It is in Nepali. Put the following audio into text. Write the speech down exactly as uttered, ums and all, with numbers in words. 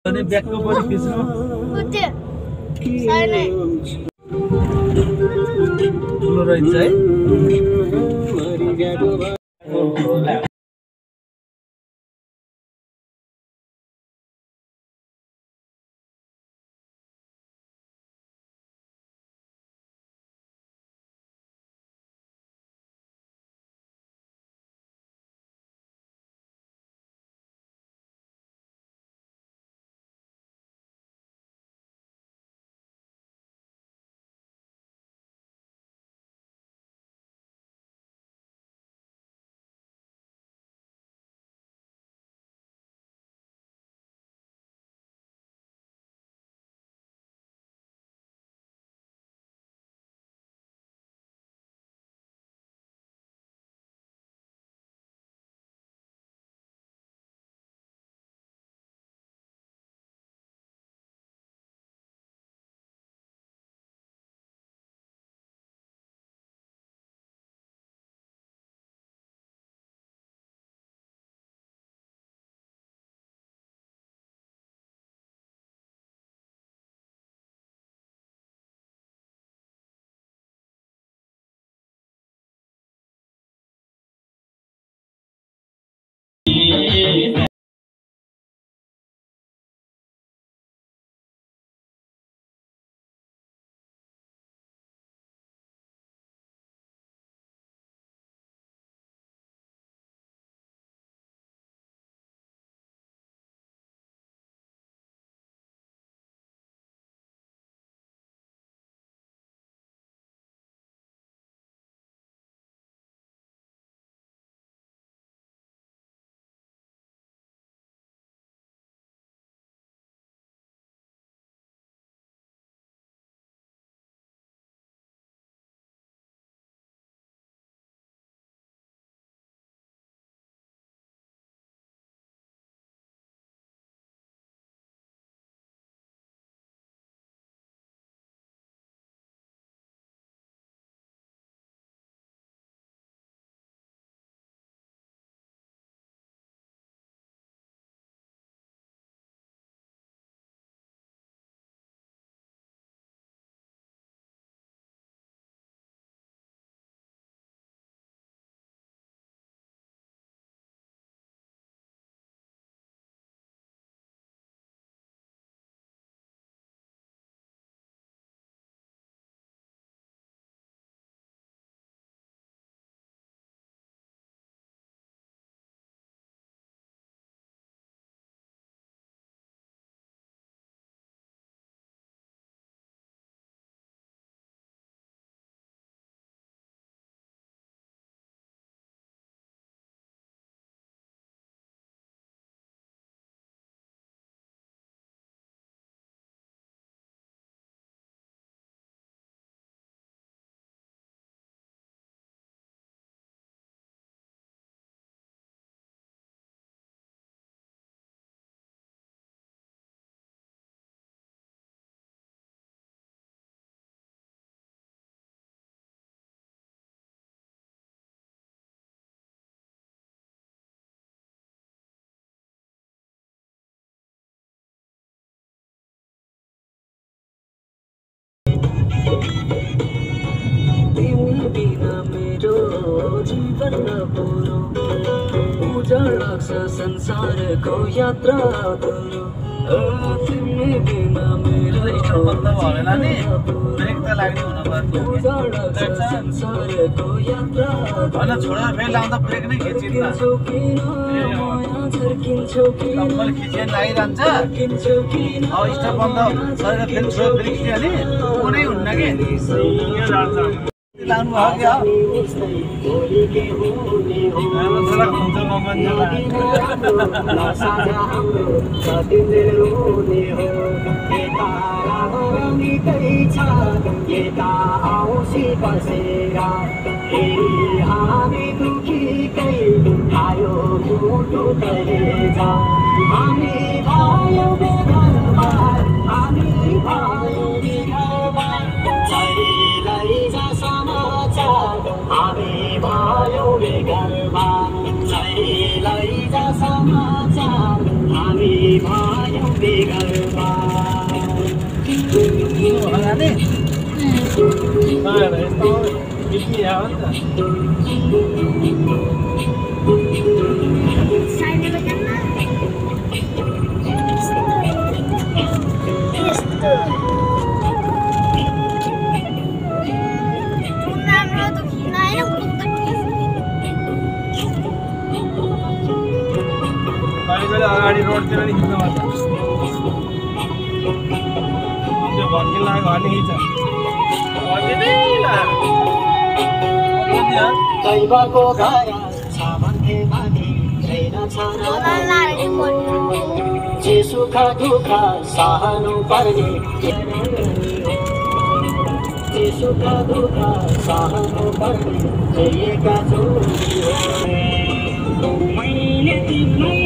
अनि ब्यागको पनि खिच्नु उते छैन ठुलो रहेछ है संसारको यात्रा तिमी बिना मेरो बन्द भएन नि ब्रेक त लाग्नु हुनुपर्छ संसारको यात्रा हैन छोडेर फेरि लाउँदा ब्रेक नै खिचिन्न कम्पल खिचिन लागिरहन्छ अब स्टप बन्द गरेर फेरि छोडेर फेरि खिचिहाले कुनै हुन्न के लाउनु भयो क्या थोड़ा खुम्चो नमान्ने समाचार हामी भयो बेगा Mano, eles estão vigiando. साइडमा जान्न यस्तो राम्रो त किन आएन पुग्दै कहिले अगाडि रोडतिर नि खिच्न पर्छ त्यो भड्किन लाग्यो भने खिच्छ भड्किँदै लाग्यो दैवको धारा छ भन्थे माथि छैन छ होला लारे पर्यो जे सुख दुःख सहनु पर्ने जे सुख दुःख सहनु पर्ने जइएका छु मैले तिमीलाई